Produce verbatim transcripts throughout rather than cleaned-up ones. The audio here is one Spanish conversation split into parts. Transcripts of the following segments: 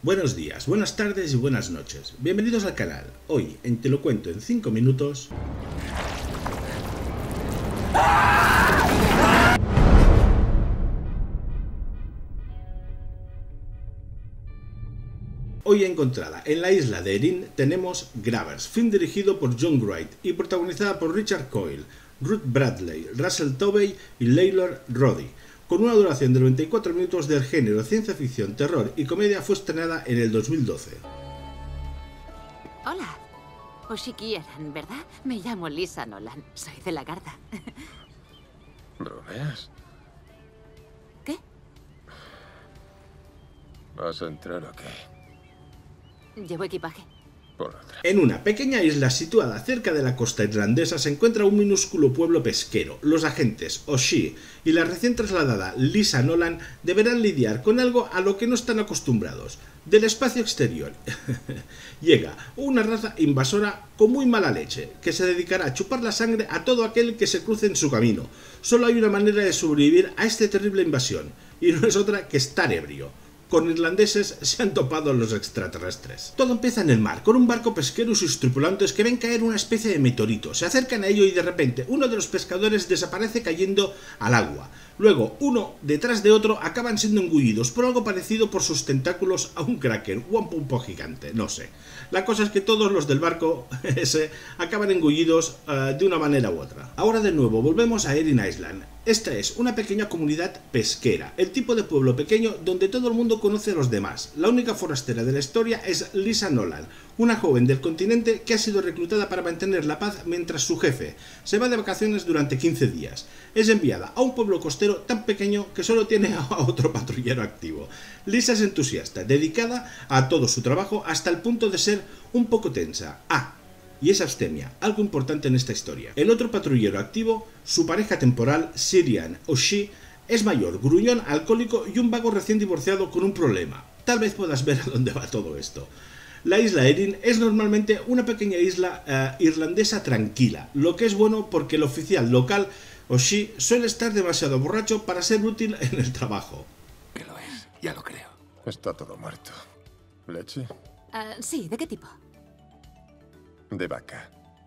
Buenos días, buenas tardes y buenas noches. Bienvenidos al canal. Hoy, en Te lo cuento en cinco minutos... Hoy encontrada en la isla de Erin tenemos Grabbers, film dirigido por John Wright y protagonizada por Richard Coyle, Ruth Bradley, Russell Tovey y Laylor Roddy. Con una duración de noventa y cuatro minutos, del género ciencia ficción, terror y comedia, fue estrenada en el dos mil doce. Hola, Oshiki Eran, ¿verdad? Me llamo Lisa Nolan, soy de la Garda. ¿Bromeas? ¿Qué? ¿Vas a entrar o qué? Llevo equipaje. Por otra. En una pequeña isla situada cerca de la costa irlandesa se encuentra un minúsculo pueblo pesquero. Los agentes Oshie y la recién trasladada Lisa Nolan deberán lidiar con algo a lo que no están acostumbrados. Del espacio exterior llega una raza invasora con muy mala leche, que se dedicará a chupar la sangre a todo aquel que se cruce en su camino. Solo hay una manera de sobrevivir a esta terrible invasión, y no es otra que estar ebrio. Con irlandeses se han topado los extraterrestres. Todo empieza en el mar, con un barco pesquero y sus tripulantes que ven caer una especie de meteorito. Se acercan a ello y de repente uno de los pescadores desaparece cayendo al agua. Luego, uno detrás de otro acaban siendo engullidos por algo parecido por sus tentáculos a un kraken o a un pulpo gigante, no sé. La cosa es que todos los del barco ese acaban engullidos uh, de una manera u otra. Ahora de nuevo volvemos a Erin Island. Esta es una pequeña comunidad pesquera, el tipo de pueblo pequeño donde todo el mundo conoce a los demás. La única forastera de la historia es Lisa Nolan, una joven del continente que ha sido reclutada para mantener la paz mientras su jefe se va de vacaciones durante quince días. Es enviada a un pueblo costero tan pequeño que solo tiene a otro patrullero activo. Lisa es entusiasta, dedicada a todo su trabajo hasta el punto de ser un poco tensa. Ah, y es abstemia, algo importante en esta historia. El otro patrullero activo, su pareja temporal, Sirian Oshie, es mayor, gruñón, alcohólico y un vago recién divorciado con un problema. Tal vez puedas ver a dónde va todo esto. La isla Erin es normalmente una pequeña isla uh, irlandesa tranquila, lo que es bueno porque el oficial local, Oshie, suele estar demasiado borracho para ser útil en el trabajo. Que lo es, ya lo creo. Está todo muerto. ¿Leche? Uh, sí, ¿de qué tipo? De vaca.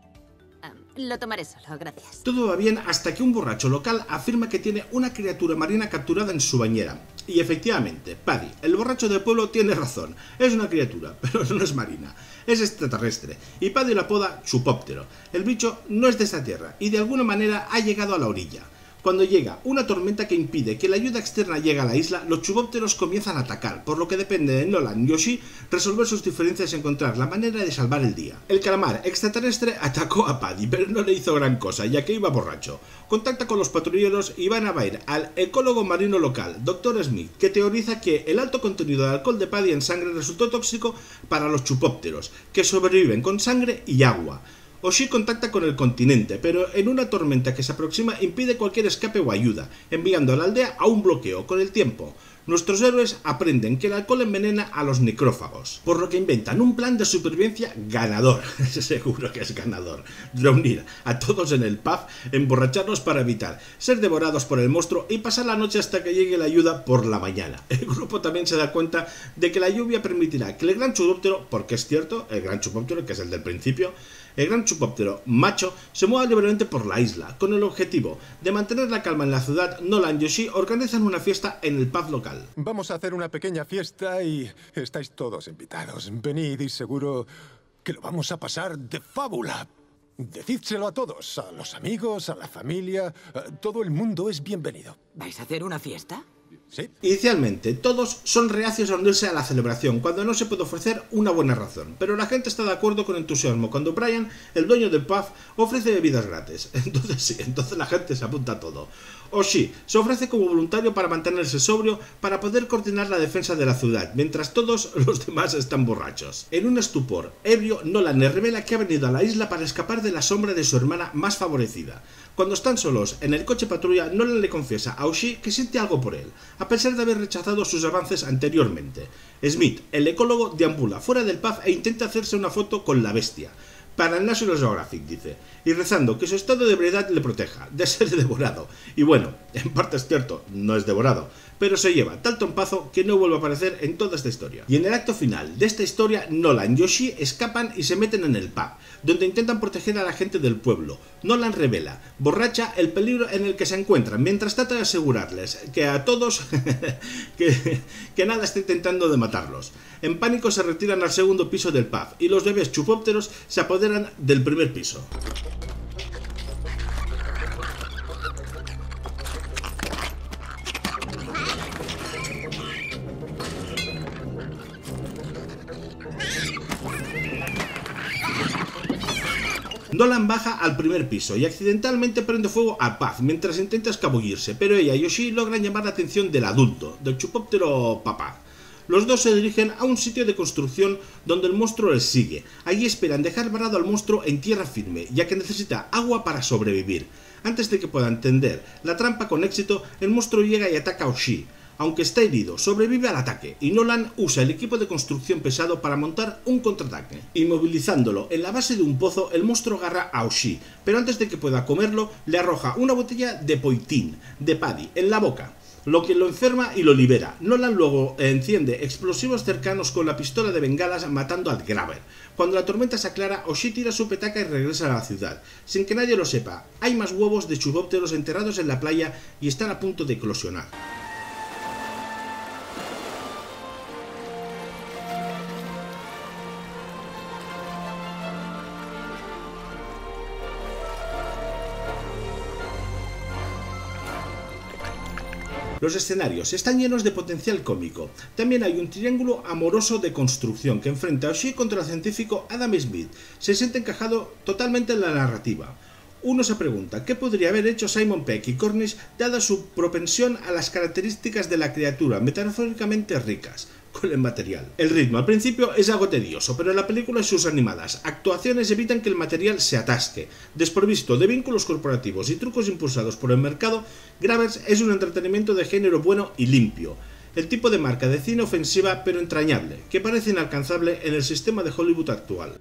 Uh, lo tomaré solo, gracias. Todo va bien hasta que un borracho local afirma que tiene una criatura marina capturada en su bañera. Y efectivamente, Paddy, el borracho del pueblo, tiene razón. Es una criatura, pero no es marina. Es extraterrestre. Y Paddy la apoda Chupóptero. El bicho no es de esta tierra y de alguna manera ha llegado a la orilla. Cuando llega una tormenta que impide que la ayuda externa llegue a la isla, los chupópteros comienzan a atacar, por lo que depende de Nolan y Oshie resolver sus diferencias y encontrar la manera de salvar el día. El calamar extraterrestre atacó a Paddy, pero no le hizo gran cosa, ya que iba borracho. Contacta con los patrulleros y van a ver al ecólogo marino local, doctor Smith, que teoriza que el alto contenido de alcohol de Paddy en sangre resultó tóxico para los chupópteros, que sobreviven con sangre y agua. Oshie contacta con el continente, pero en una tormenta que se aproxima impide cualquier escape o ayuda, enviando a la aldea a un bloqueo. Con el tiempo, nuestros héroes aprenden que el alcohol envenena a los necrófagos, por lo que inventan un plan de supervivencia ganador, seguro que es ganador, reunir a todos en el pub, emborracharlos para evitar ser devorados por el monstruo y pasar la noche hasta que llegue la ayuda por la mañana. El grupo también se da cuenta de que la lluvia permitirá que el gran chupóptero, porque es cierto, el gran chupóptero, que es el del principio, el gran chupóptero macho se mueve libremente por la isla. Con el objetivo de mantener la calma en la ciudad, Nolan y Oshie organizan una fiesta en el pub local. Vamos a hacer una pequeña fiesta y estáis todos invitados. Venid y seguro que lo vamos a pasar de fábula. Decídselo a todos, a los amigos, a la familia. Todo el mundo es bienvenido. ¿Vais a hacer una fiesta? ¿Sí? Inicialmente, todos son reacios a unirse a la celebración cuando no se puede ofrecer una buena razón, pero la gente está de acuerdo con entusiasmo cuando Brian, el dueño del pub, ofrece bebidas gratis. Entonces sí, entonces la gente se apunta a todo. Oshie se ofrece como voluntario para mantenerse sobrio para poder coordinar la defensa de la ciudad, mientras todos los demás están borrachos. En un estupor ebrio, Nolan le revela que ha venido a la isla para escapar de la sombra de su hermana más favorecida. Cuando están solos en el coche patrulla, Nolan le confiesa a Oshie que siente algo por él, a pesar de haber rechazado sus avances anteriormente. Smith, el ecólogo, deambula fuera del pub e intenta hacerse una foto con la bestia. Para el National Geographic, dice, y rezando que su estado de ebriedad le proteja de ser devorado. Y bueno, en parte es cierto, no es devorado, pero se lleva tal trompazo que no vuelve a aparecer en toda esta historia. Y en el acto final de esta historia, Nolan y Oshii escapan y se meten en el pub, donde intentan proteger a la gente del pueblo. Nolan revela, borracha, el peligro en el que se encuentran, mientras trata de asegurarles que a todos que, que nada está intentando de matarlos. En pánico se retiran al segundo piso del pub y los bebés chupópteros se apoderan del primer piso. Nolan baja al primer piso y accidentalmente prende fuego a Paz mientras intenta escabullirse, pero ella y Oshii logran llamar la atención del adulto, del chupóptero papá. Los dos se dirigen a un sitio de construcción donde el monstruo les sigue. Allí esperan dejar varado al monstruo en tierra firme, ya que necesita agua para sobrevivir. Antes de que puedan tender la trampa con éxito, el monstruo llega y ataca a Oshii. Aunque está herido, sobrevive al ataque y Nolan usa el equipo de construcción pesado para montar un contraataque. Inmovilizándolo en la base de un pozo, el monstruo agarra a Oshii, pero antes de que pueda comerlo, le arroja una botella de poitín, de paddy, en la boca, lo que lo enferma y lo libera. Nolan luego enciende explosivos cercanos con la pistola de bengalas matando al Grabber. Cuando la tormenta se aclara, Oshii tira su petaca y regresa a la ciudad. Sin que nadie lo sepa, hay más huevos de chupópteros enterrados en la playa y están a punto de eclosionar. Los escenarios están llenos de potencial cómico. También hay un triángulo amoroso de construcción que enfrenta a Oshii contra el científico Adam Smith. Se siente encajado totalmente en la narrativa. Uno se pregunta qué podría haber hecho Simon Pegg y Cornish dada su propensión a las características de la criatura metafóricamente ricas con el material. El ritmo al principio es algo tedioso, pero en la película y sus animadas actuaciones evitan que el material se atasque. Desprovisto de vínculos corporativos y trucos impulsados por el mercado, Grabbers es un entretenimiento de género bueno y limpio. El tipo de marca de cine ofensiva pero entrañable, que parece inalcanzable en el sistema de Hollywood actual.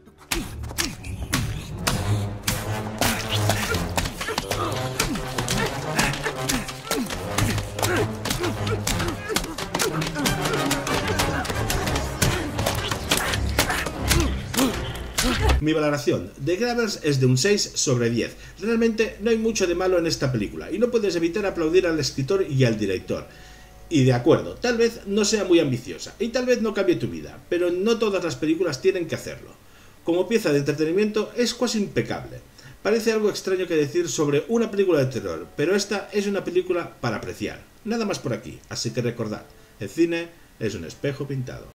Mi valoración de Grabbers es de un seis sobre diez. Realmente no hay mucho de malo en esta película y no puedes evitar aplaudir al escritor y al director. Y de acuerdo, tal vez no sea muy ambiciosa y tal vez no cambie tu vida, pero no todas las películas tienen que hacerlo. Como pieza de entretenimiento es casi impecable. Parece algo extraño que decir sobre una película de terror, pero esta es una película para apreciar. Nada más por aquí, así que recordad, el cine es un espejo pintado.